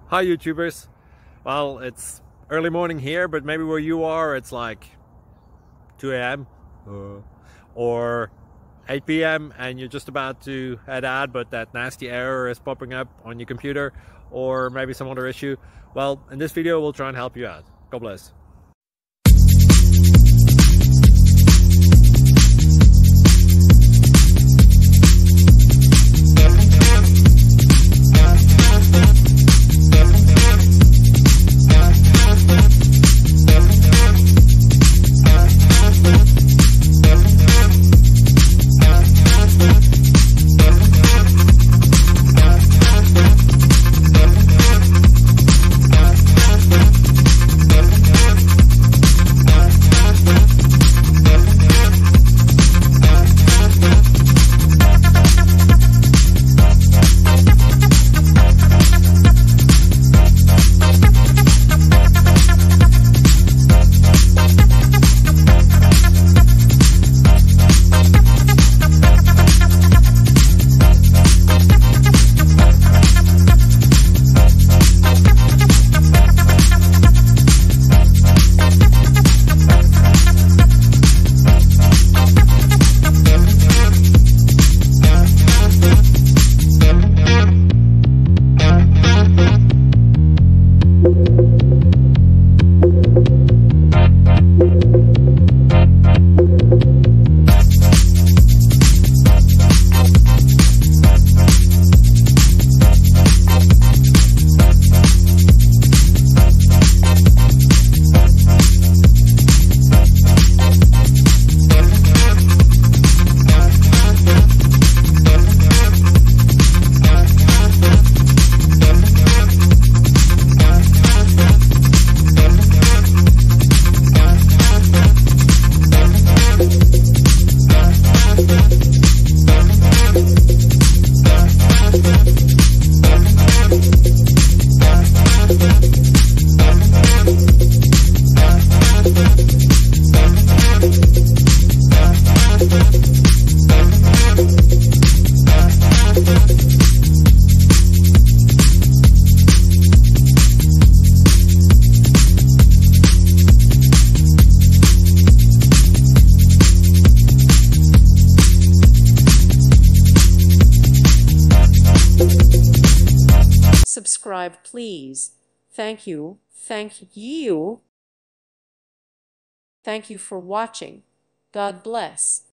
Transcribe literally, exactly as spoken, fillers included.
Hi YouTubers. Well, it's early morning here, but maybe where you are it's like two A M uh, or eight P M and you're just about to head out, but that nasty error is popping up on your computer, or maybe some other issue. Well, in this video we'll try and help you out. God bless. Subscribe, please. Thank you. Thank you. Thank you for watching. God bless.